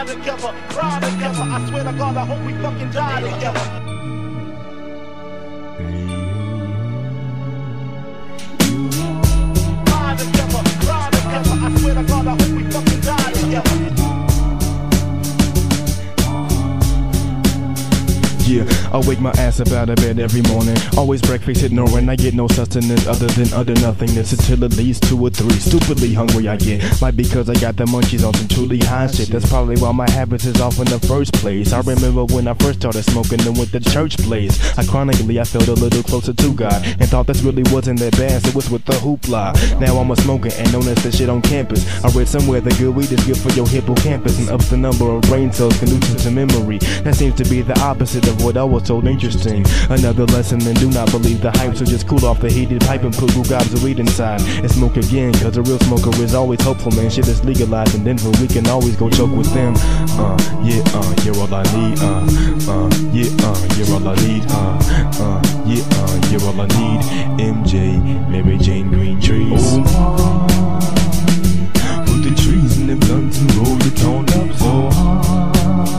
ride together, ride together. I swear to God, I hope we fucking die together. Ride together, I swear to God, I hope we fucking die together. Yeah, I wake my ass up out of bed every morning. Always breakfast ignoring, I get no sustenance other than utter nothingness until at least 2 or 3. Stupidly hungry I get, like because I got the munchies on some truly high shit. That's probably why my habits is off in the first place. I remember when I first started smoking and went to church place. Ironically, I felt a little closer to God and thought this really wasn't that bad, so it's with the hoopla. Now I'm a smoker and known as the shit on campus. I read somewhere that good weed is good for your hippocampus and ups the number of brain cells conducive to memory. That seems to be the opposite of what I was told. Interesting. Another lesson, and do not believe the hype, so just cool off the heated pipe and put blue gobs of weed inside and smoke again, cause a real smoker is always hopeful, man. Shit is legalized in Denver, we can always go choke with them. You're all I need. You're all I need. You're all I need. MJ, Mary Jane, green trees. Oh, put the trees in the blunts and roll it on up so high.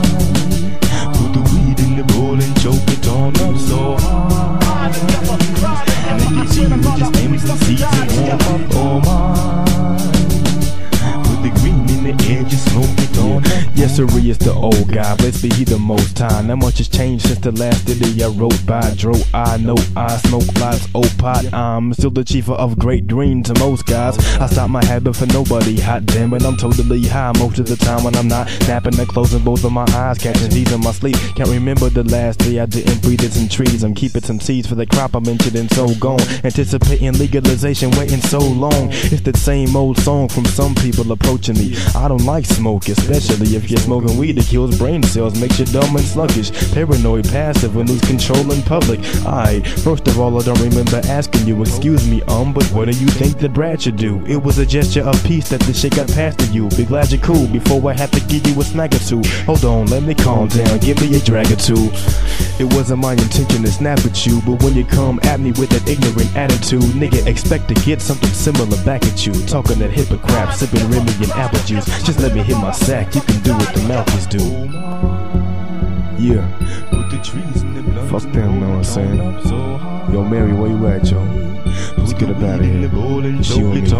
And choke it on up so hard. Make it easy, just empty seats and warm up all mine. Put the green in the air, just smoke it on. Yes, sir, is the old guy. Blaise B, he the most time. Not much has changed since the last ditty I wrote by. Drove, I know I smoke lots, old pot. I'm still the chief of great green to most guys. I stop my habit for nobody. Hot damn it, I'm totally high most of the time when I'm not napping and closing both of my eyes, catching Z's in my sleep. Can't remember the last day I didn't breathe in some trees. I'm keeping some seeds for the crop I mentioned and so gone. Anticipating legalization, waiting so long. It's the same old song from some people approaching me. I don't like smoke, especially if you're smoking weed that kills brain cells, makes you dumb and sluggish, paranoid, passive, and lose control in public. Alright, first of all, I don't remember asking you, excuse me, but what do you think that Brad should do? It was a gesture of peace that the shit got passed to you. Be glad you're cool before I have to give you a smack or two. Hold on, let me calm down, give me a drag or two. It wasn't my intention to snap at you, but when you come at me with that ignorant attitude, nigga, expect to get something similar back at you. Talking that hypocrite, sipping Remy and apple juice. Just let me hit my sack, you can do what the Malcolms do. Yeah, fuck them, know what I'm saying? Yo, Mary, where you at, yo? Let's get up out of here. She on me.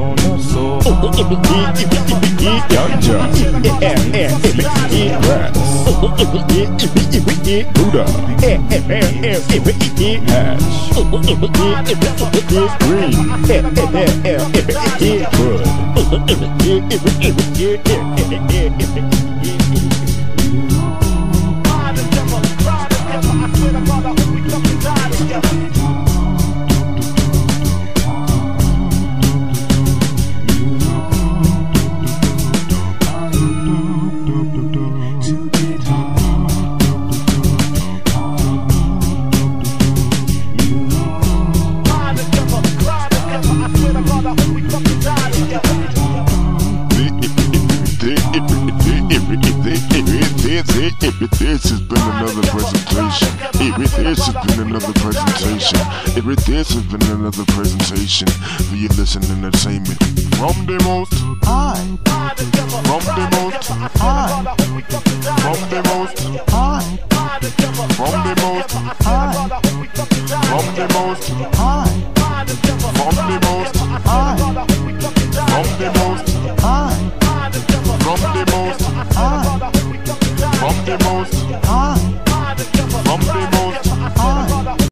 This has been another presentation. This has been another presentation. This has been another presentation for your listening entertainment. From the most high. From the most high. From the most high. From the most high. From the most high. From the most high. From the most